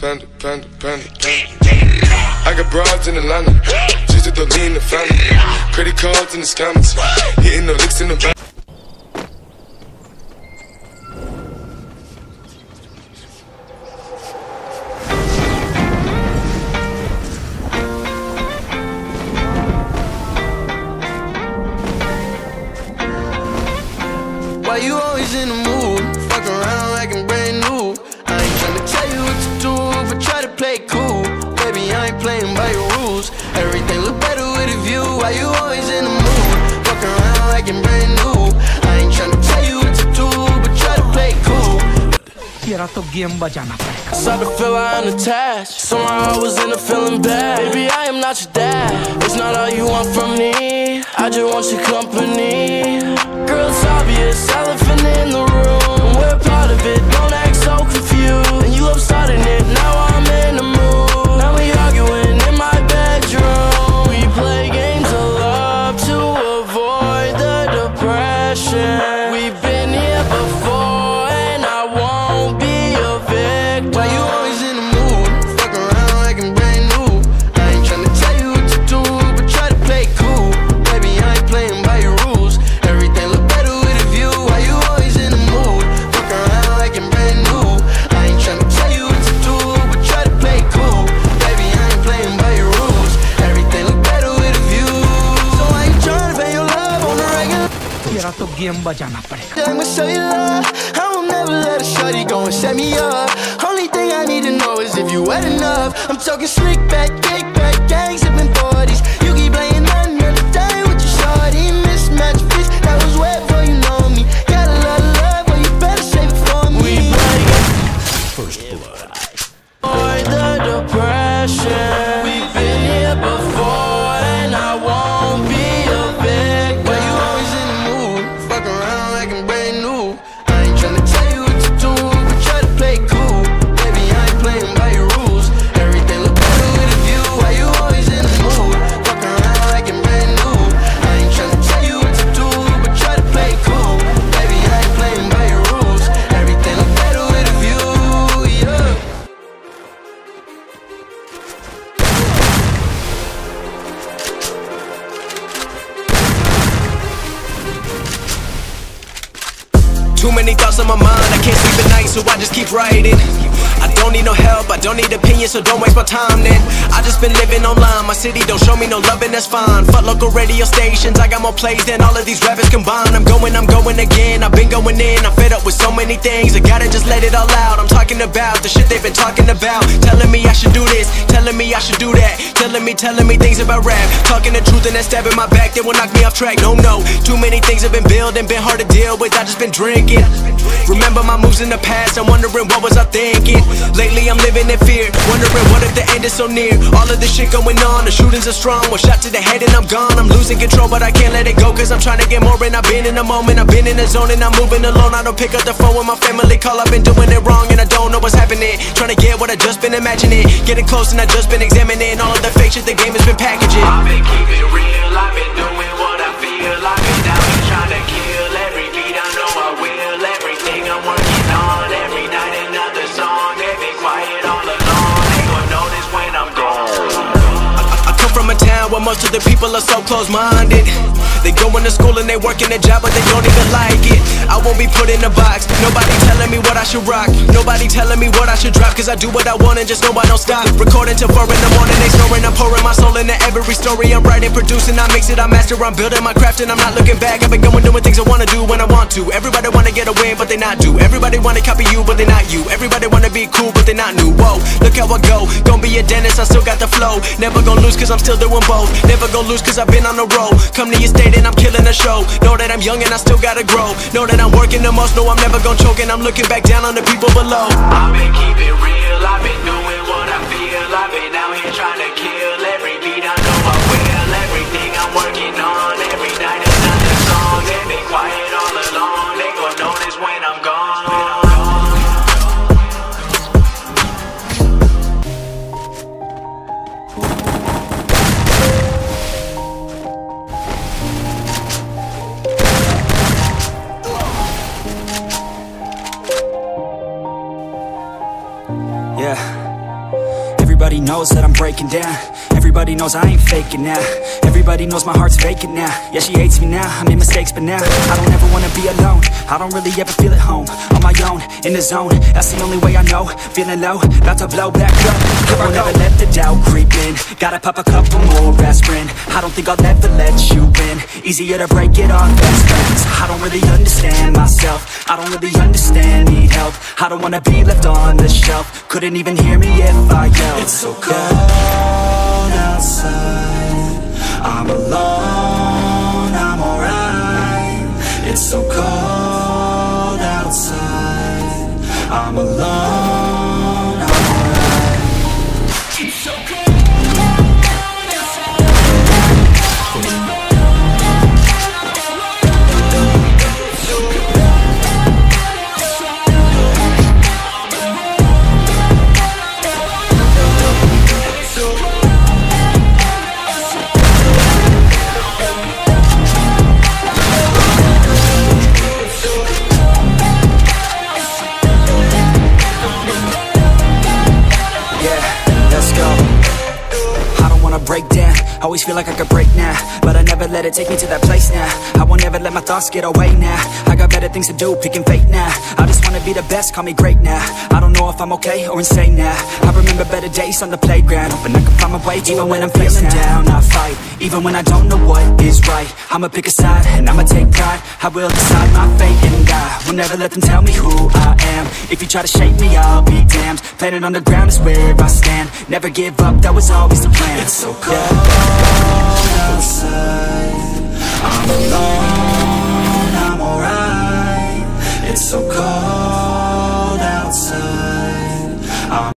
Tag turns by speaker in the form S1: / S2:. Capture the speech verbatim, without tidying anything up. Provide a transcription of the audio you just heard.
S1: panda, panda, panda, panda. I got broads in Atlanta, just to lean the family. Credit cards in the scammers, hitting the licks in the back.
S2: Why you always in the mood? Fuck around like I'm brand new. I ain't tryna tell you what to do, but try to play cool. Baby, I ain't playing by your rules. Everything look better with a view. Why you always in the mood? Fuck around like I'm brand new. I ain't tryna tell you what to do, but try to play cool.
S3: तेरा तो game बजाना पड़ेगा.
S2: Start to feel I'm unattached. Somehow I was in a feeling bad. Baby, I am not your dad. It's not all you want from me. I just want your company. Girl, it's obvious, elephant in the room. We're part of it, don't act so confused. And you love starting it, now I'm in the mood. Now we arguing in my bedroom. We play games of love to avoid the depression. We've been here before and I won't be a victim. Why you always in the mood? Fuck around like I'm brand new. I ain't tryna tell you what to do, but try to play cool. Baby, I ain't playing by your rules. Everything look better with a view. Why you always in the mood? Fuck around like I'm brand new. I ain't tryna tell you what to do, but try to play cool. Baby, I ain't playing by your rules. Everything look better with a view. So I ain't tryna pay your love on the regular.
S3: तेरा तो game बजाना पड़ेगा.
S2: I'ma show you love. I will never let a shorty go and set me up. Only thing I need to know is if you wet enough. I'm talking slick back, kick back, gang sipping forties. You keep playing another day with your shorty. Mismatch fish, that was wet before you know me. Got a lot of love, but you better save it for me. We play
S4: First blood.
S2: avoid the depression. We've been here before and I won't be a victim. Why you always in the mood? Fuck around like I'm brand new. I ain't tryna tell you what to do, but try to play cool. Baby, I ain't playing by your rules. Everything look better with a view. Why you always in the mood? Fuck around like I'm brand new. I ain't tryna tell you what to do, but try to play cool. Baby, I ain't playing by your rules. Everything look better with a view, yeah.
S5: Too many thoughts on my mind, I can't sleep at night, so I just keep writing. I don't need no help, I don't need opinions, so don't waste my time then. I just been living online, my city don't show me no love and that's fine. Fuck local radio stations, I got more plays than all of these rappers combined. I'm going, I'm going again, I've been going in, I'm fed up with so many things. I gotta just let it all out, I'm talking about the shit they've been talking about. Telling me I should do this, telling me I should do that. Telling me, telling me things about rap. Talking the truth and that stab in my back, they will knock me off track. No, no, too many things have been building, been hard to deal with, I just been drinking. Remember my moves in the past, I'm wondering what was I thinking. Lately I'm living in fear, wondering what if the end is so near. All of this shit going on, the shootings are strong. One shot to the head and I'm gone. I'm losing control but I can't let it go, cause I'm trying to get more. And I've been in the moment, I've been in the zone, and I'm moving alone. I don't pick up the phone when my family call, I've been doing it wrong and I don't know what's happening. Trying to get what I just been imagining, getting close and I just been examining all of the fake shit the game has been packaging.
S6: I've been keeping it real, I've been doing what I feel. I've been out here trying to kill every beat, I know I will. Everything I'm working on, every night another song. They been quiet all along, they gon' notice when I'm gone.
S5: I, I come from a town where most of the people are so close-minded. They go into school and they working a job but they don't even like it. I won't be put in a box, nobody telling me what I should rock. Nobody telling me what I should drop, cause I do what I want and just know I don't stop. Recording till four in the morning, they snoring. I'm pouring my soul into every story. I'm writing, producing, I mix it, I master. I'm building my craft and I'm not looking back. I've been going doing things I wanna do when I want to. Everybody wanna get a win but they not do. Everybody wanna copy you but they not you. Everybody wanna be cool but they not new. Whoa, look how I go, gon' be a dentist, I still got the flow. Never gon' lose cause I'm still doing both. Never gon' lose cause I've been on the road. Come to your state and I'm killing the show. Know that I'm young and I still gotta grow. Know that I'm working the most, know I'm never gon' choke. And I'm looking back down on the people below.
S6: I've been keeping it real, I've been doing what I feel. I've been out here trying to kill every beat, I know I will. Everything I'm working on, every night another song. They been quiet all along, they gon' notice when I'm gone.
S5: Yeah.
S7: Everybody knows that I'm breaking down. Everybody knows I ain't faking now. Everybody knows my heart's vacant now. Yeah, she hates me now, I made mistakes but now I don't ever wanna be alone. I don't really ever feel at home. On my own, in the zone, that's the only way I know. Feeling low, about to blow back up. I won't ever let the doubt creep in. Gotta pop a couple more aspirin. I don't think I'll ever let you in. Easier to break it off best friends. I don't really understand myself. I don't really understand, need help. I don't wanna be left on the shelf. Couldn't even hear me if I yelled. It's so cold outside, I'm alone, I'm alright. It's so cold outside, I'm alone, I'm alright. It's so cold. Break down, always feel like I could break now, but I never let it take me to that place now. I won't ever let my thoughts get away now. I got better things to do, picking fate now. I just wanna be the best, call me great now. I don't know if I'm okay or insane now. I remember better days on the playground, hoping I can find my way even when I'm feeling down. I fight, even when I don't know what is right. I'ma pick a side, and I'ma take pride. I will decide my fate and I will never let them tell me who I am. If you try to shape me, I'll be damned. Planet on the ground is where I stand. Never give up, that was always the plan. It's so cold outside, I'm alone, I'm alright. It's so cold